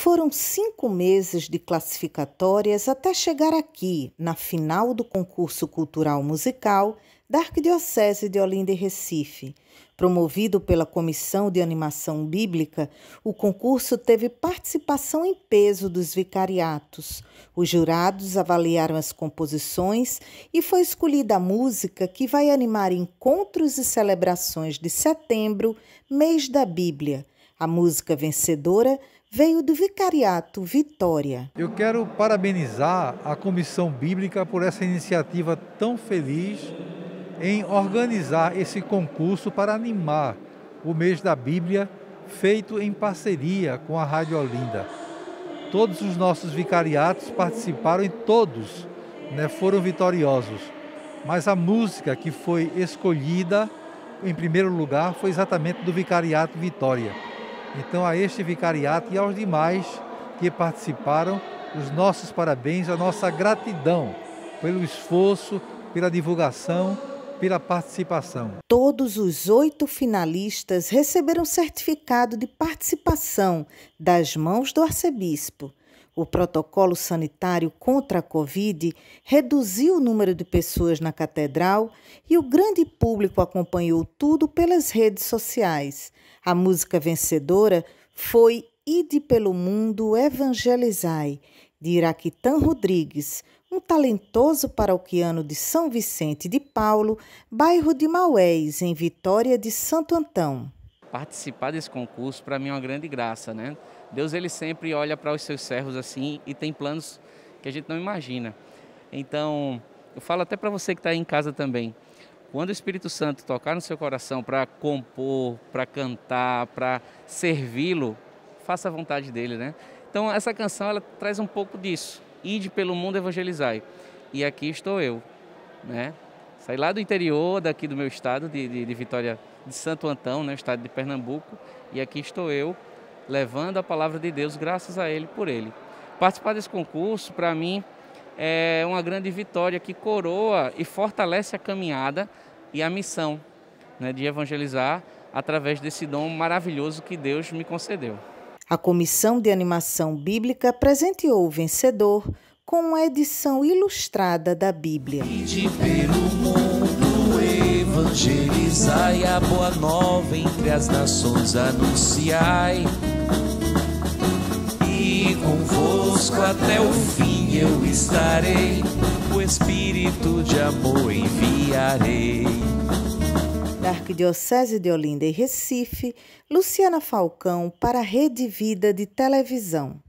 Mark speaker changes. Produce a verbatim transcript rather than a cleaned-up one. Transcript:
Speaker 1: Foram cinco meses de classificatórias até chegar aqui, na final do concurso cultural musical da Arquidiocese de Olinda e Recife. Promovido pela Comissão de Animação Bíblica, o concurso teve participação em peso dos vicariatos. Os jurados avaliaram as composições e foi escolhida a música que vai animar encontros e celebrações de setembro, mês da Bíblia. A música vencedora veio do Vicariato Vitória.
Speaker 2: Eu quero parabenizar a Comissão Bíblica por essa iniciativa tão feliz em organizar esse concurso para animar o mês da Bíblia, feito em parceria com a Rádio Olinda. Todos os nossos vicariatos participaram e todos, né, foram vitoriosos. Mas a música que foi escolhida em primeiro lugar foi exatamente do Vicariato Vitória. Então, a este vicariato e aos demais que participaram, os nossos parabéns, a nossa gratidão pelo esforço, pela divulgação, pela participação.
Speaker 1: Todos os oito finalistas receberam certificado de participação das mãos do arcebispo. O protocolo sanitário contra a Covid reduziu o número de pessoas na catedral e o grande público acompanhou tudo pelas redes sociais. A música vencedora foi Ide pelo Mundo Evangelizai, de Iraquitã Rodrigues, um talentoso paroquiano de São Vicente de Paulo, bairro de Maués, em Vitória de Santo Antão.
Speaker 3: Participar desse concurso para mim é uma grande graça, né? Deus ele sempre olha para os seus servos assim e tem planos que a gente não imagina. Então, eu falo até para você que está aí em casa também. Quando o Espírito Santo tocar no seu coração para compor, para cantar, para servi-lo, faça a vontade dele, né? Então, essa canção ela traz um pouco disso. Ide pelo mundo evangelizai. E aqui estou eu, né? Saí lá do interior, daqui do meu estado, de, de, de Vitória de Santo Antão, né? Estado de Pernambuco. E aqui estou eu, levando a palavra de Deus, graças a Ele, por Ele. Participar desse concurso, para mim, é uma grande vitória que coroa e fortalece a caminhada e a missão, né, de evangelizar através desse dom maravilhoso que Deus me concedeu.
Speaker 1: A Comissão de Animação Bíblica presenteou o vencedor com uma edição ilustrada da Bíblia.
Speaker 4: Ide pelo mundo, evangelizai a boa nova entre as nações, anunciai. E convosco até o fim eu estarei, o Espírito de amor enviarei.
Speaker 1: Da Arquidiocese de Olinda e Recife, Luciana Falcão para a Rede Vida de Televisão.